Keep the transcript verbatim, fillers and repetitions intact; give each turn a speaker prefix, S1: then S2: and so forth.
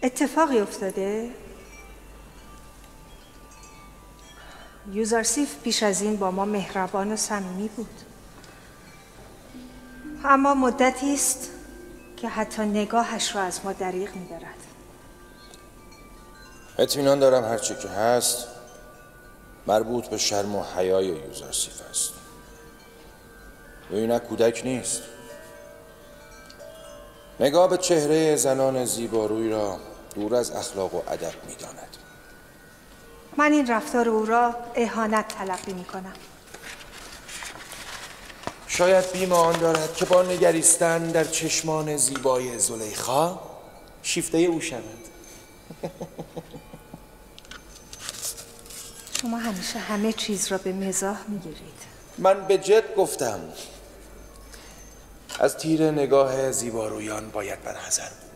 S1: اتفاقی افتاده؟ یوزارسیف پیش از این با ما مهربان و صمیمی بود، اما مدتی است که حتی نگاهش را از ما دریغ می‌دارد.
S2: اطمینان دارم هرچه که هست مربوط به شرم و حیای یوزارسیف است. و اینک کودک نیست. نگاه به چهره زنان زیباروی را دور از اخلاق و ادب می‌داند.
S1: من این رفتار او را اهانت تلقی می‌کنم.
S2: شاید بیم آن دارد که با نگریستن در چشمان زیبای زلیخا شیفته او شود.
S1: شما همیشه همه چیز را به مزاح می‌گیرید.
S2: من به جد گفتم. از تیر نگاه زیبارویان باید برحذر بود.